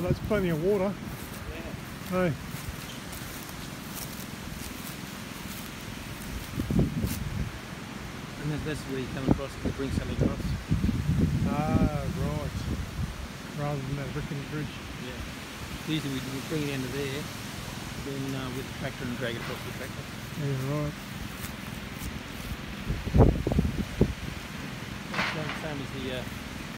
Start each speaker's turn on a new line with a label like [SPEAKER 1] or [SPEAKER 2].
[SPEAKER 1] Oh, that's plenty of water.
[SPEAKER 2] Yeah.
[SPEAKER 1] Hey.
[SPEAKER 2] And that's where you come across to bring something across.
[SPEAKER 1] Ah, right. Rather than that brick and bridge.
[SPEAKER 2] Yeah. Usually we bring it into there, then with the tractor and drag it across the tractor.
[SPEAKER 1] Yeah, right.
[SPEAKER 2] Same as the